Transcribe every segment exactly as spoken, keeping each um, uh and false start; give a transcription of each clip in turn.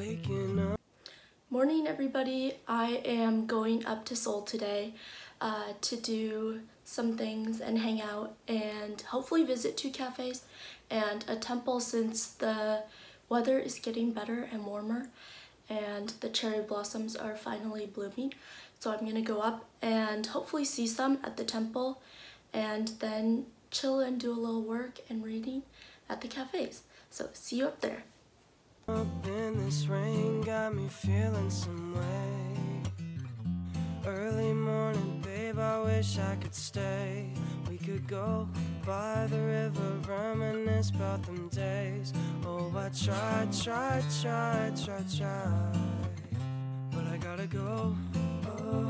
waking up. Morning everybody, I am going up to Seoul today uh, to do some things and hang out and hopefully visit two cafes and a temple since the weather is getting better and warmer and the cherry blossoms are finally blooming. So I'm gonna go up and hopefully see some at the temple and then chill and do a little work and reading at the cafes. So see you up there. Up in this rain got me feeling some way. Early morning, babe, I wish I could stay. We could go by the river, reminisce about them days. Oh, I tried, tried, tried, tried, tried, but I gotta go. Oh.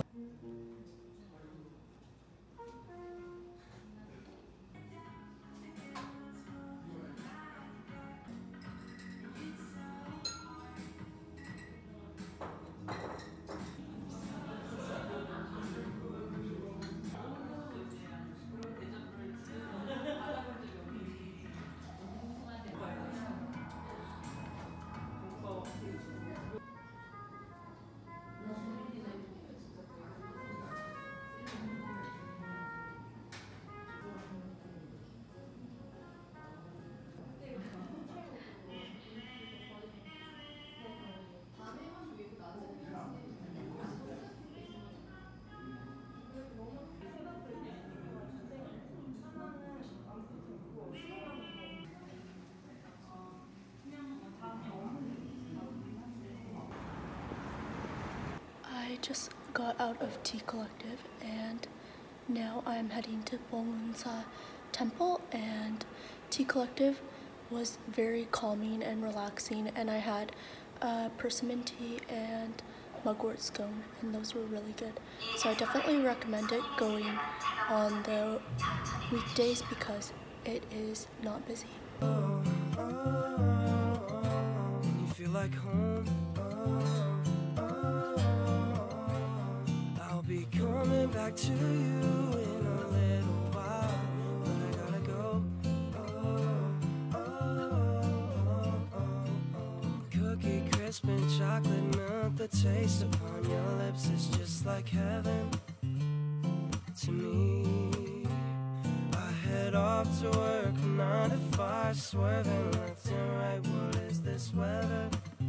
I just got out of Tea Collective and now I'm heading to Bongwon-sa Temple, and Tea Collective was very calming and relaxing, and I had uh, persimmon tea and mugwort scone and those were really good. So I definitely recommend it going on the weekdays because it is not busy. Oh, oh, oh, oh. And you feel like home. Oh, oh, oh. I'll be coming back to you in a little while, but I gotta go. Oh, oh, oh, oh, oh. Cookie crisp and chocolate milk, the taste upon your lips is just like heaven to me. Head off to work, nine to five, swerving left and right. What is this weather?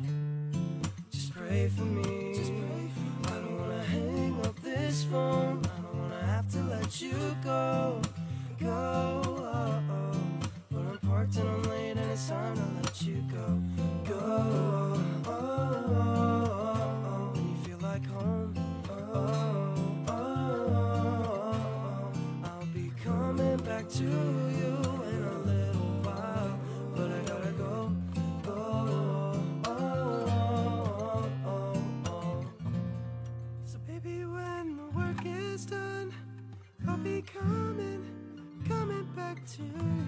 Just pray for me. Just pray for me. I don't wanna hang up this phone. I don't wanna have to let you go, go. Oh, oh. But I'm parked and I'm late and it's time to let you go, go. Oh, oh, oh, oh. When you feel like home. Oh. Back to you in a little while, but I gotta go, go, oh, oh, oh, oh, oh. So baby, when the work is done, I'll be coming, coming back to you.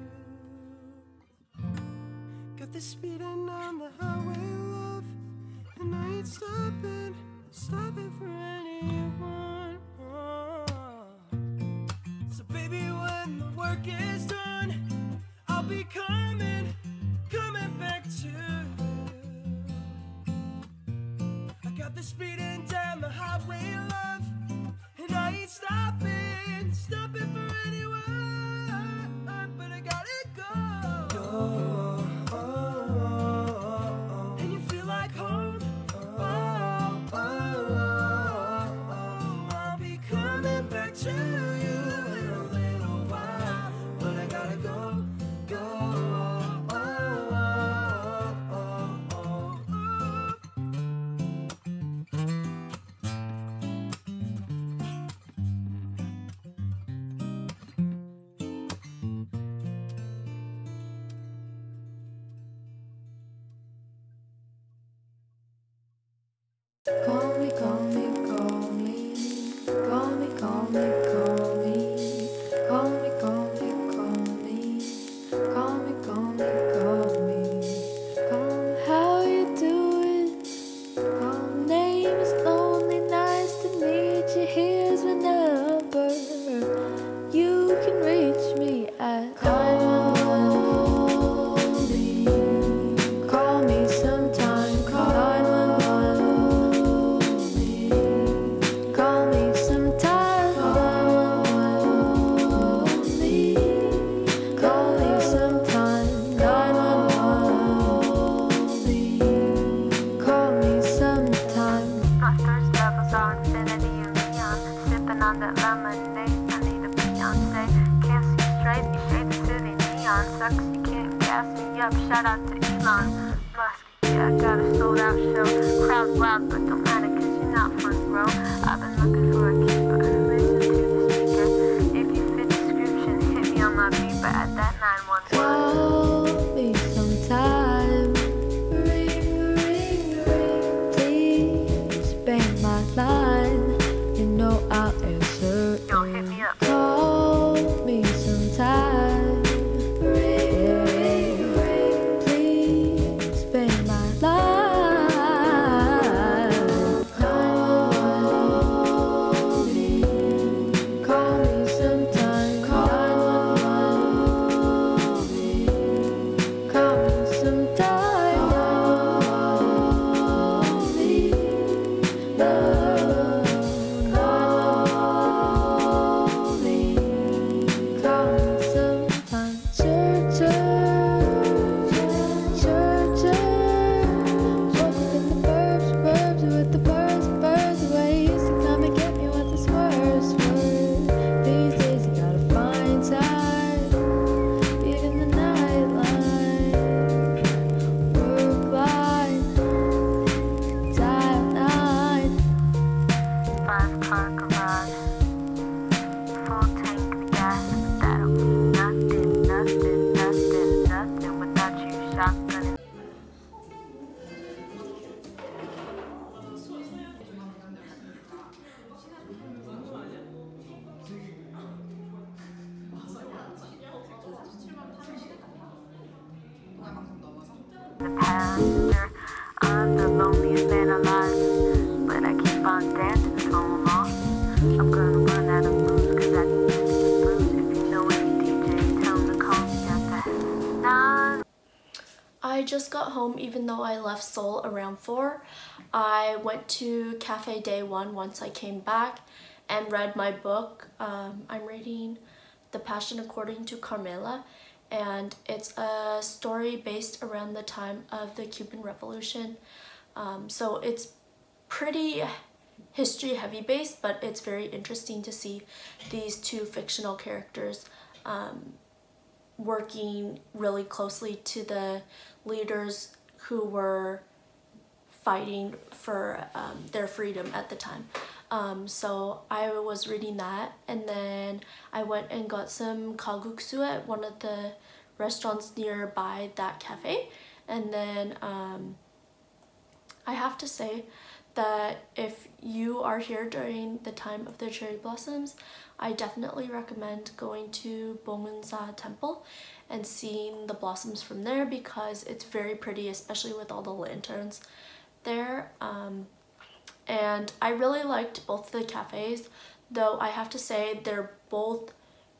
Got this speeding on the highway, love, and I ain't stopping, stopping for anyone. Oh. So baby, when the work is done, I'll be coming, coming back to you. I got the speeding down the highway, love, and I ain't stopping, stopping for anyone, but I gotta go. Go, oh, oh, oh. And you feel like home. Oh, oh, oh, oh. I'll be coming back to you. Call me, call me, call me, call me, call me, call me, call me, call me, call me, call me, call me, call me, call me. How you doing? Call me. Name is lonely, nice to meet you. Here's my number. You can reach me at. Call me, call me sometime. Call on that lemonade. I need a Beyonce. Can't see straight, you shade the city neon. Sucks, you can't gas me up. Shout out to Elon Musk. Yeah, I got a sold out show. Crowd wild, but don't matter cause you're not front row. I've been looking for a keeper. Listen to the speaker. If you fit description, hit me on my beeper at that nine one one. Call me sometime. Ring, ring, ring. Please bang my line. You know I'll answer. Yo, hit me up. Call me sometime. Ring, ring, ring. Please bang my line. Call me. Call me sometime. Call me. Call me sometime. Call me. Love. Call me. Call me sometime. Church, church, church, church. Walking in the burbs, burbs with the birds, birds away. Used to come and get me with the swerves, swerve. These days you gotta find time, even the nightline, work line, dial nine. Five car garage, full tank of gas, but that'll be nothing, nothing, nothing, nothing without you shotgunning. The passenger, I'm the loneliest man alive, but I keep on dancing and going along. I'm gonna run out of booze cause I can get the blues. If you know any D J, tell them to call me at that nine. I just got home even though I left Seoul around four. I went to Cafe Day One once I came back and read my book. Um, I'm reading The Passion According to Carmela, and it's a story based around the time of the Cuban Revolution. Um, so it's pretty history heavy based, but it's very interesting to see these two fictional characters um, working really closely to the leaders who were fighting for um, their freedom at the time. Um, so I was reading that, and then I went and got some kalguksu at one of the restaurants nearby that cafe. And then um, I have to say that if you are here during the time of the cherry blossoms, I definitely recommend going to Bongwon-sa Temple and seeing the blossoms from there, because it's very pretty, especially with all the lanterns there. Um, and I really liked both the cafes, though I have to say they're both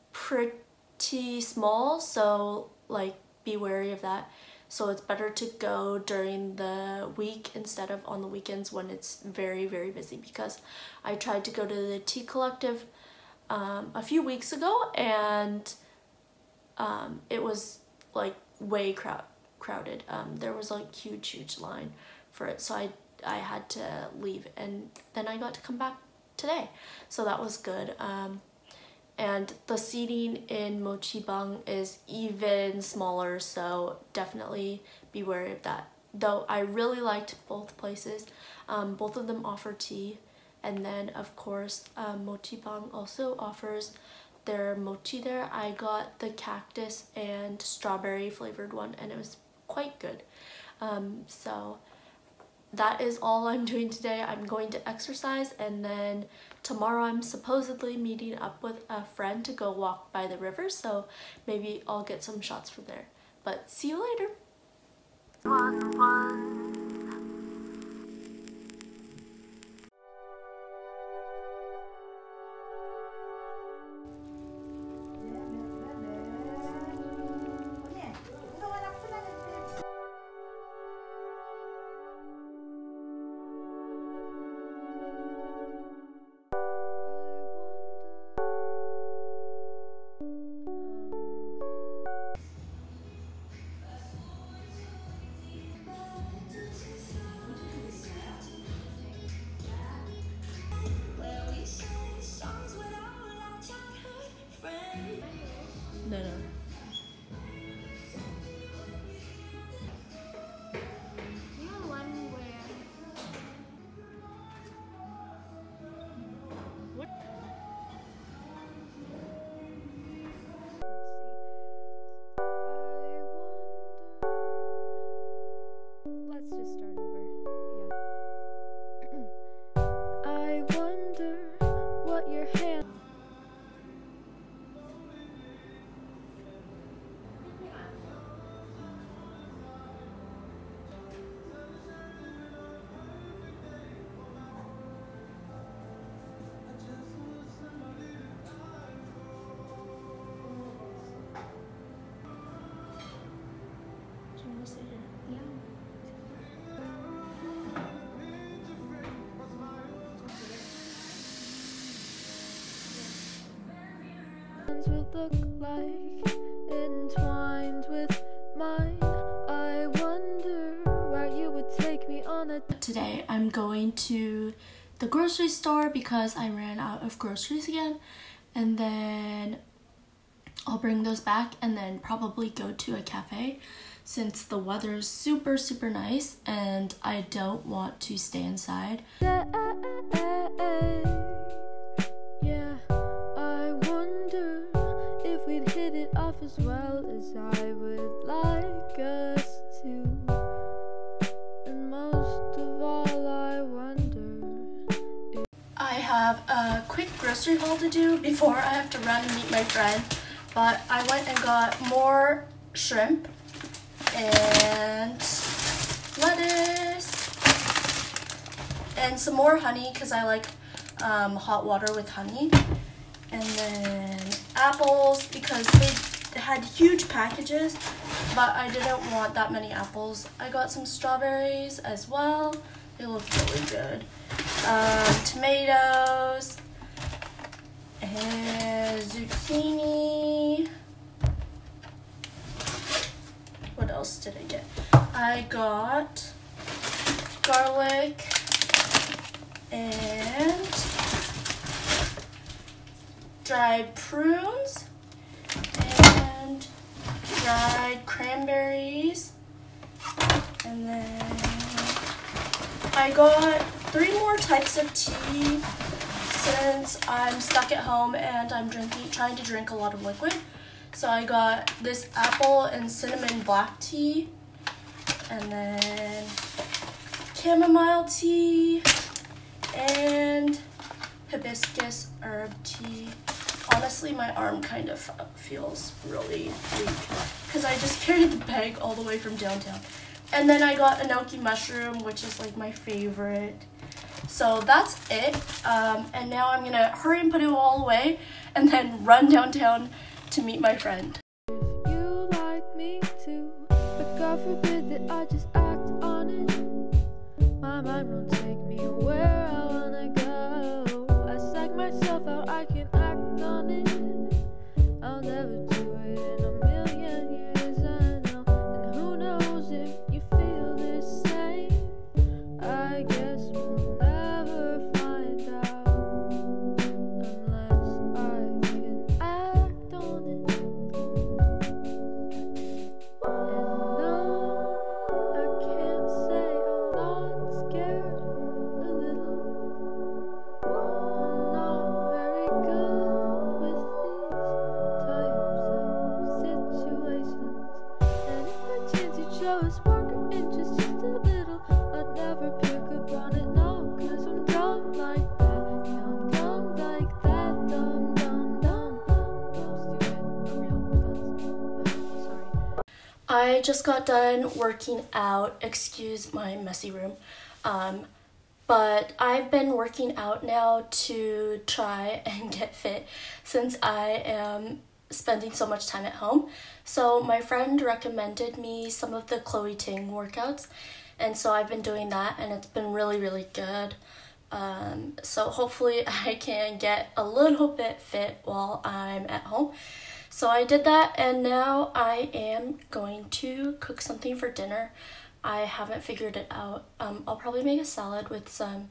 pretty small, so like be wary of that. So it's better to go during the week instead of on the weekends when it's very, very busy, because I tried to go to the Tea Collective um, a few weeks ago, and um, it was like way crowd crowded. Um, there was like huge, huge line for it, so I, I had to leave, and then I got to come back today, so that was good. Um, and the seating in Mochibang is even smaller, so definitely be wary of that. Though I really liked both places. Um, both of them offer tea, and then of course um, Mochibang also offers their mochi there. I got the cactus and strawberry flavored one, and it was quite good. Um, so that is all I'm doing today. I'm going to exercise, and then tomorrow I'm supposedly meeting up with a friend to go walk by the river, so maybe I'll get some shots from there. But see you later. One, one. want to sit here? Yeah. Will look like entwined with mine. I wonder where you would take me on a Today I'm going to the grocery store because I ran out of groceries again, and then I'll bring those back and then probably go to a cafe since the weather is super super nice and I don't want to stay inside. Yeah, I wonder if we'd hit it off as well as I would like us to. And most of all, I wonder. I have a quick grocery haul to do before I have to run and meet my friend, but I went and got more shrimp and lettuce and some more honey because I like um, hot water with honey, and then apples because they had huge packages but I didn't want that many apples. I got some strawberries as well, they look really good. Um, tomatoes and zucchini. What else did I get? I got garlic and dried prunes and dried cranberries, and then I got three more types of tea since I'm stuck at home and I'm drinking, trying to drink a lot of liquid. So I got this apple and cinnamon black tea, and then chamomile tea and hibiscus herb tea. Honestly, my arm kind of feels really weak because I just carried the bag all the way from downtown. And then I got enoki mushroom, which is like my favorite. So that's it. Um, and now I'm gonna hurry and put it all away and then run downtown to meet my friend. If you like me too, but God forbid that I just act on it. My mind won't take me where I wanna go. I psych myself out, I can act on it. I'll never do it in a million years, I know. And who knows if you feel the same. I guess we'll never find out unless I can act on it. And no, I can't say I'm not scared a little. I'm not very good with these types of situations. And if by chance you show a spark of interest just a little, I'd never pick up on it, no, cause I'm dumb like that. Yeah, I'm dumb like that, dumb, dumb, dumb, dumb, dumb, stupid, sorry. I just got done working out, excuse my messy room, um, but I've been working out now to try and get fit since I am spending so much time at home. So my friend recommended me some of the Chloe Ting workouts, and so I've been doing that and it's been really really good. Um, so hopefully I can get a little bit fit while I'm at home. So I did that and now I am going to cook something for dinner. I haven't figured it out. Um, I'll probably make a salad with some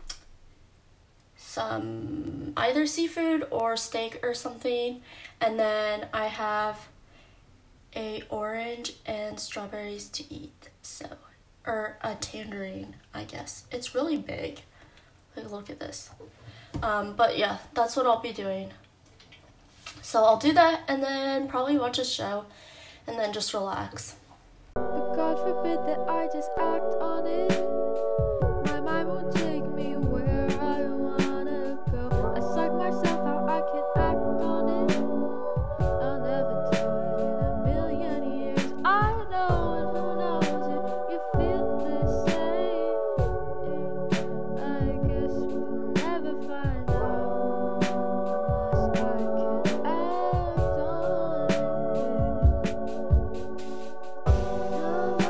some either seafood or steak or something, and then I have a orange and strawberries to eat, so, or a tangerine, I guess. It's really big. Like, look at this. Um, but yeah, that's what I'll be doing. So I'll do that and then probably watch a show and then just relax. But God forbid that I just act on it. My mind won't take me where I wanna go. I psych myself out, I can act on it. I'll never do it in a million years. I know, and who knows if you feel the same. I guess we'll never find out unless I can act on it.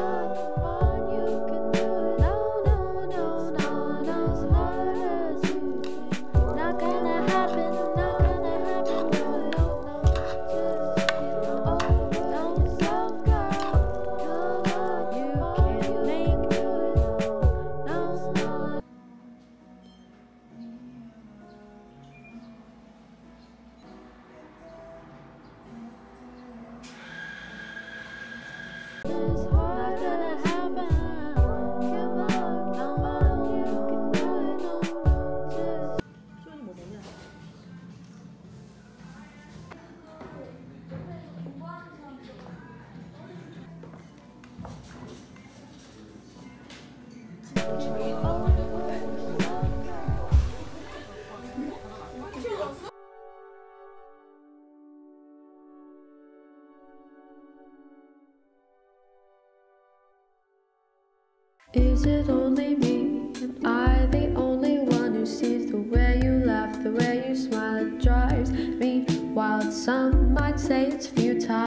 Is it only me? Am I the only one who sees the way you laugh, the way you smile? It drives me wild. Some might say it's